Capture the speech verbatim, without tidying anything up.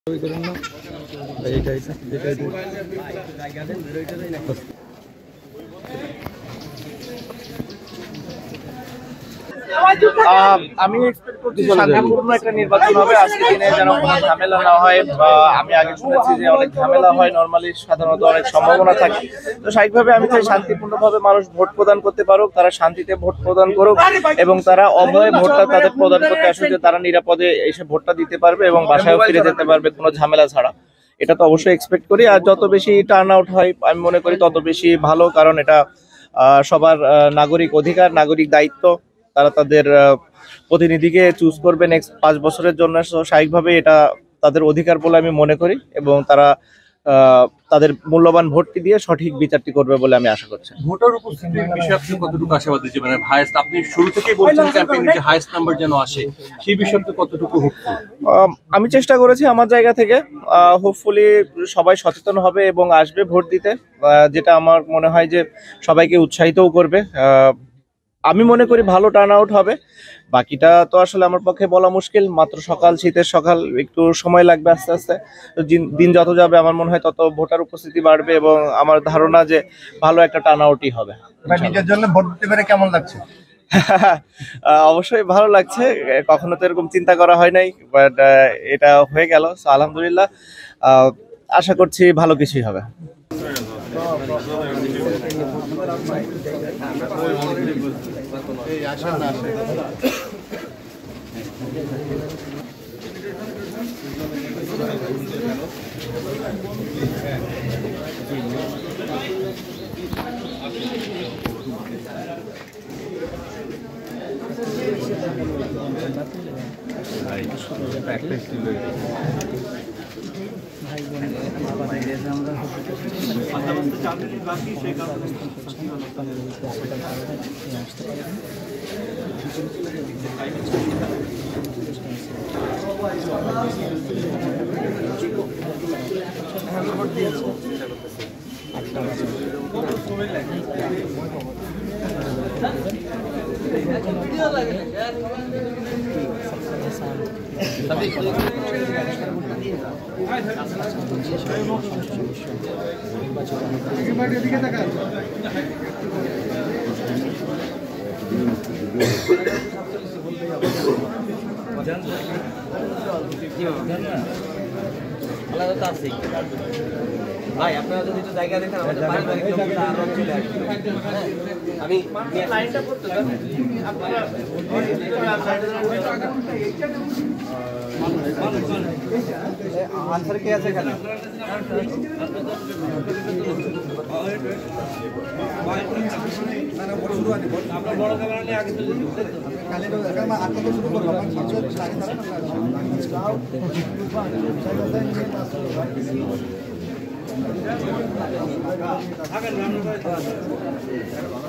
আমি এক্সপেক্ট করছি শান্তিপূর্ণ একটা নির্বাচন হবে। আজকে দিনে যেন কোনো ঝামেলা না হয়। আমি আগে শুনেছি যে অনেক ঝামেলা হয়, নর্মালি সাধারণত অনেক সম্ভাবনা থাকে। তো স্বাভাবিকভাবে আমি চাই শান্তিপূর্ণভাবে মানুষ ভোট প্রদান করতে পারুক, তারা শান্তিতে ভোট প্রদান করুক এবং তারা অভয়ে ভোটটা তাদের প্রদান করতে আসুক, যে তারা নিরাপদে এসে ভোটটা দিতে পারবে এবং বাসায় ফিরে যেতে পারবে কোনো ঝামেলা ছাড়া। এটা তো অবশ্যই এক্সপেক্ট করি। আর যত বেশি টার্ন আউট হয় আমি মনে করি তত বেশি ভালো, কারণ এটা সবার নাগরিক অধিকার, নাগরিক দায়িত্ব। তারা তাদের প্রতিনিধিকে চুজ করবে নেক্সট পাঁচ বছরের জন্য। স্বাভাবিকভাবে এটা তাদের অধিকার বলে আমি মনে করি এবং তারা তাদের মূল্যবান ভোটটি দিয়ে সঠিক বিচারটি করবে বলে আমি আশা করছি। ভোটার উপস্থিতির বিষয়ে আপনি কতটুকু আশাবাদী যে মানে হাইয়েস্ট, আপনি শুরু থেকেই বলছেন ক্যাম্পেইনে যে হাইয়েস্ট নাম্বার যেন আসে, সেই বিষয়ে কতটুকু হোপফুল? আমি চেষ্টা করেছি আমার জায়গা থেকে। হোপফুলি সবাই সচেতন হবে এবং আসবে ভোট দিতে, যেটা আমার মনে হয় যে সবাইকে উৎসাহিতও করবে। আমি মনে করি ভালো টার্ন আউট হবে। বাকিটা তো আসলে আমার পক্ষে বলা মুশকিল, মাত্র সকাল, শীতের সকাল, একটু সময় লাগবে আস্তে আস্তে। দিন যত যাবে আমার মনে হয় তত ভোটার উপস্থিতি বাড়বে এবং আমার ধারণা যে ভালো একটা টার্ন আউটই হবে। নিজের জন্য ভোট দিতে পেরে কেমন লাগছে? অবশ্যই ভালো লাগছে, কখনো তো এরকম চিন্তা করা হয় নাই, বাট এটা হয়ে গেল। আলহামদুলিল্লাহ, আশা করছি ভালো কিছুই হবে। ভাই আপনারা যদি একটু জায়গা দেখেন, আমাদের পারিবারিক লোকটা আরো চলে আসবে। আমি লাইনটা করতে আনসার কে আছে এখানে? আমরা বড় ক্যামেরা নিয়ে আগে চলে যাচ্ছি।